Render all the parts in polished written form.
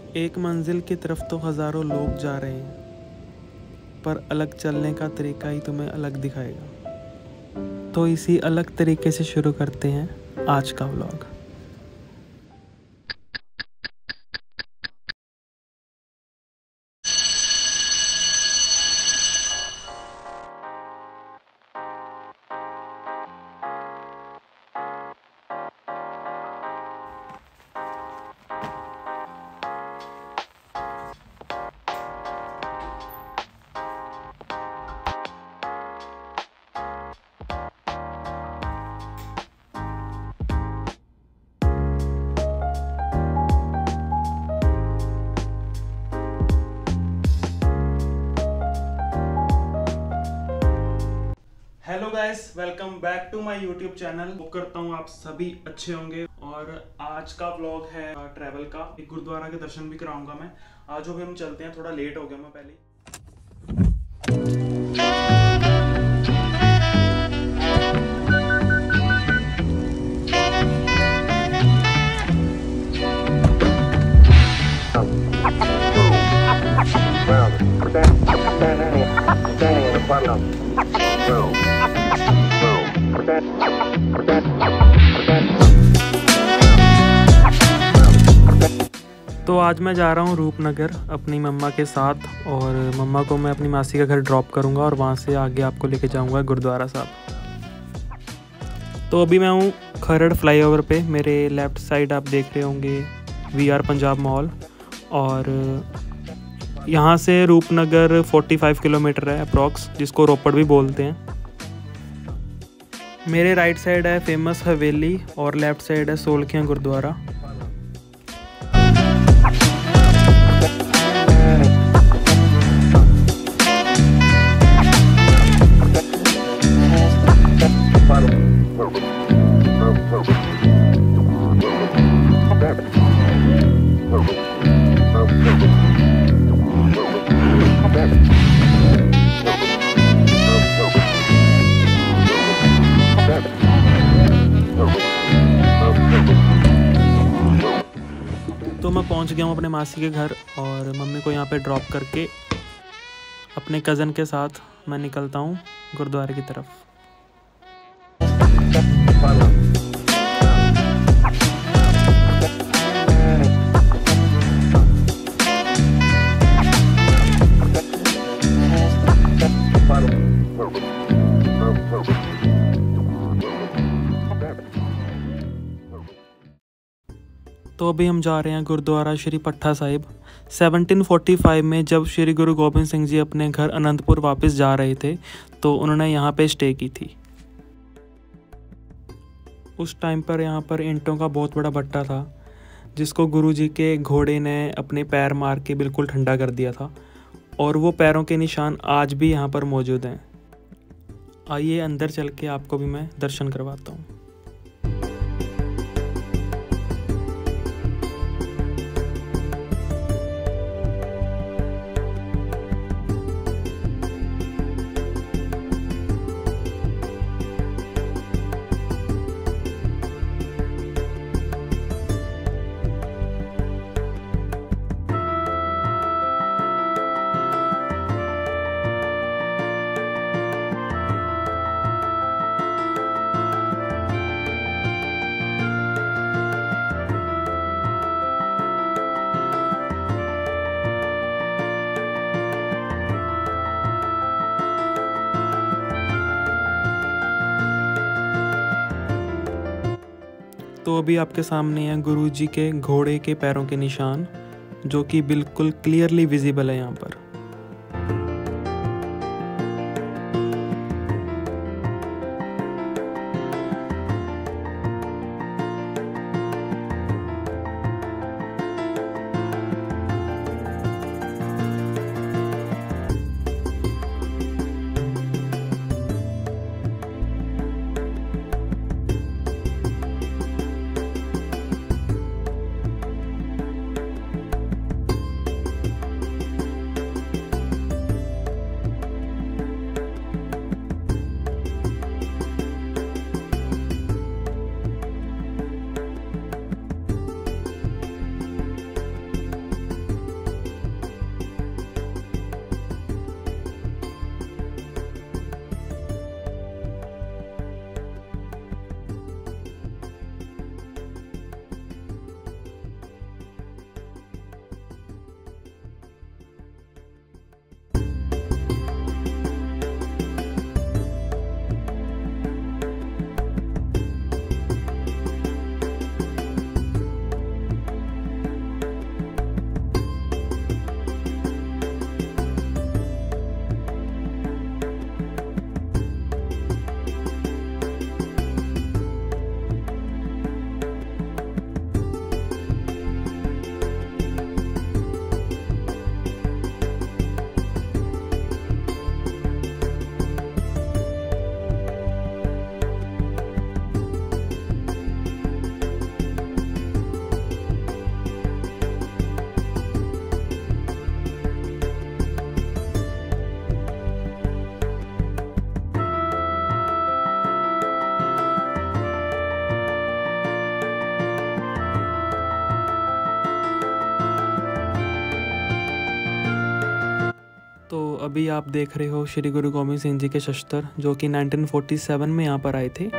एक मंजिल की तरफ तो हज़ारों लोग जा रहे हैं, पर अलग चलने का तरीका ही तुम्हें अलग दिखाएगा। तो इसी अलग तरीके से शुरू करते हैं आज का vlog. Hello guys, welcome back to my YouTube channel. Hope करता हूँ आप सभी अच्छे होंगे। और आज का व्लॉग है ट्रैवल का। एक गुरुद्वारा के दर्शन भी कराऊंगा मैं। आज अभी हम चलते हैं, थोड़ा लेट हो गया मैं पहले। तो आज मैं जा रहा हूँ रूपनगर अपनी मम्मा के साथ, और मम्मा को मैं अपनी मासी का घर ड्रॉप करूँगा और वहाँ से आगे आपको लेके जाऊँगा गुरुद्वारा साहब। तो अभी मैं हूँ खरड़ फ्लाईओवर पे। मेरे लेफ़्ट साइड आप देख रहे होंगे VR पंजाब मॉल, और यहाँ से रूपनगर 45 किलोमीटर है अप्रॉक्स, जिसको रोपड़ भी बोलते हैं। मेरे राइट साइड है फेमस हवेली और लेफ़्ट साइड है सोलखियाँ गुरुद्वारा। तो मैं पहुंच गया हूं अपने मासी के घर, और मम्मी को यहां पे ड्रॉप करके अपने कज़न के साथ मैं निकलता हूं गुरुद्वारे की तरफ। तो अभी हम जा रहे हैं गुरुद्वारा श्री पट्टा साहिब। 1745 में जब श्री गुरु गोबिंद सिंह जी अपने घर अनंतपुर वापस जा रहे थे, तो उन्होंने यहाँ पे स्टे की थी। उस टाइम पर यहाँ पर ईंटों का बहुत बड़ा भट्टा था, जिसको गुरु जी के घोड़े ने अपने पैर मार के बिल्कुल ठंडा कर दिया था, और वो पैरों के निशान आज भी यहाँ पर मौजूद हैं। आइए अंदर चल के आपको भी मैं दर्शन करवाता हूँ। तो अभी आपके सामने हैं गुरु जी के घोड़े के पैरों के निशान, जो कि बिल्कुल क्लियरली विजिबल है यहाँ पर। अभी आप देख रहे हो श्री गुरु गोबिंद सिंह जी के शस्त्र, जो कि 1947 में यहाँ पर आए थे।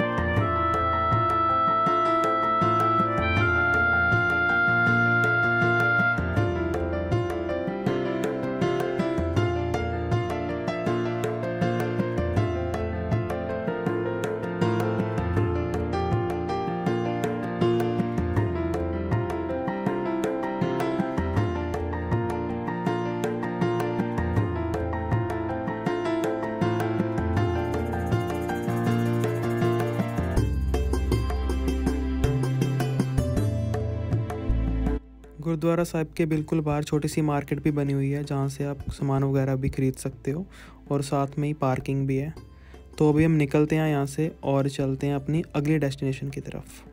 गुरुद्वारा साहिब के बिल्कुल बाहर छोटी सी मार्केट भी बनी हुई है, जहाँ से आप सामान वगैरह भी खरीद सकते हो, और साथ में ही पार्किंग भी है। तो अभी हम निकलते हैं यहाँ से और चलते हैं अपनी अगली डेस्टिनेशन की तरफ।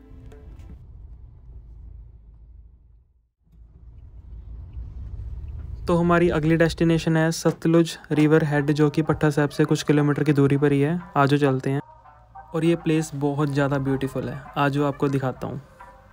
तो हमारी अगली डेस्टिनेशन है सतलुज रिवर हेड, जो कि पट्टा साहिब से कुछ किलोमीटर की दूरी पर ही है। आजो चलते हैं। और ये प्लेस बहुत ज़्यादा ब्यूटीफुल है, आजो आपको दिखाता हूँ।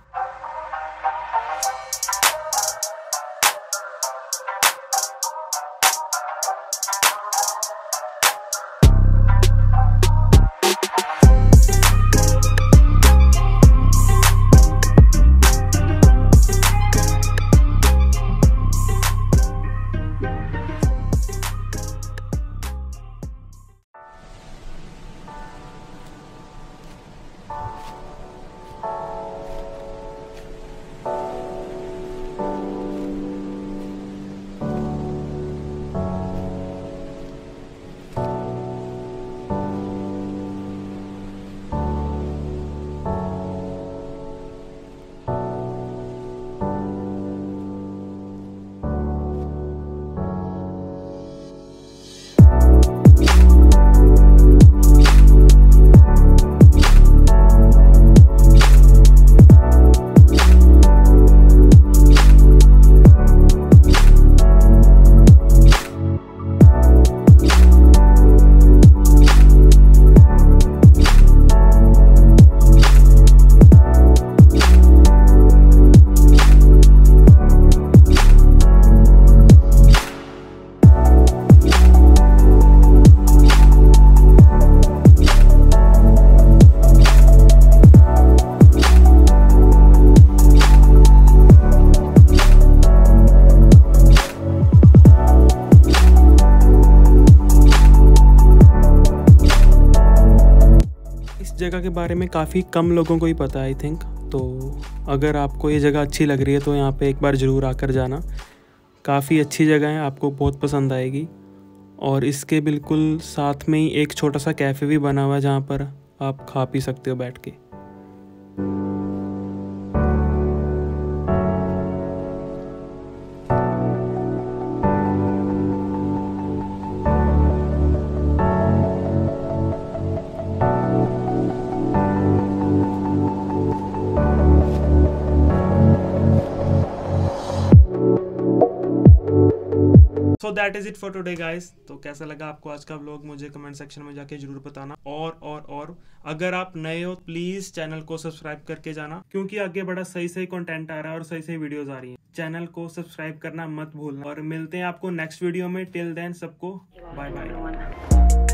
जगह के बारे में काफ़ी कम लोगों को ही पता है आई थिंक। तो अगर आपको ये जगह अच्छी लग रही है तो यहाँ पे एक बार ज़रूर आकर जाना। काफ़ी अच्छी जगह है, आपको बहुत पसंद आएगी। और इसके बिल्कुल साथ में ही एक छोटा सा कैफ़े भी बना हुआ है, जहाँ पर आप खा पी सकते हो बैठ के। So that is it for today guys. तो कैसा लगा आपको आज का व्लॉग, मुझे कमेंट सेक्शन में जाके जरूर बताना। और अगर आप नए हो प्लीज़ चैनल को सब्सक्राइब करके जाना, क्योंकि आगे बड़ा सही सही कंटेंट आ रहा है और सही सही वीडियोस आ रही हैं। चैनल को सब्सक्राइब करना मत भूलना, और मिलते हैं आपको नेक्स्ट वीडियो में। टिल देन सबको बाय बाय।